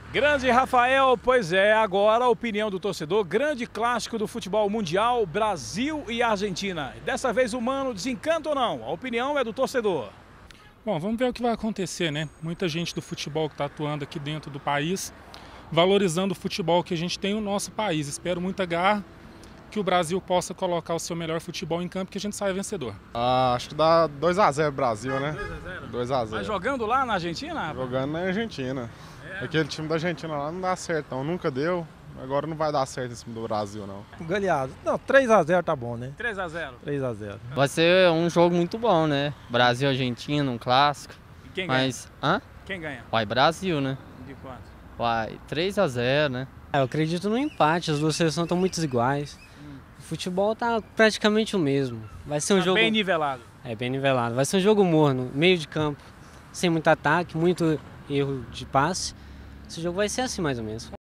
Grande Rafael, pois é, agora a opinião do torcedor, grande clássico do futebol mundial, Brasil e Argentina. Dessa vez o Mano desencanta ou não? A opinião é do torcedor. Bom, vamos ver o que vai acontecer, né? Muita gente do futebol que está atuando aqui dentro do país, valorizando o futebol que a gente tem no nosso país. Espero muita garra que o Brasil possa colocar o seu melhor futebol em campo, que a gente saia vencedor. Acho que dá 2-0 Brasil, né? 2-0. Mas jogando lá na Argentina? Jogando na Argentina. Aquele time da Argentina lá não dá certo, não. Nunca deu. Agora não vai dar certo esse time do Brasil, não. Goleado. Não, 3-0 tá bom, né? 3-0. 3-0. Vai ser um jogo muito bom, né? Brasil e Argentina, um clássico. E quem ganha? Mas, hã? Quem ganha? Vai Brasil, né? De quanto? Vai 3-0, né? Eu acredito no empate, as duas seleções estão muito iguais. O futebol tá praticamente o mesmo. Vai ser um jogo Bem nivelado. É bem nivelado. Vai ser um jogo morno, meio de campo, sem muito ataque, muito erro de passe. Esse jogo vai ser assim mais ou menos.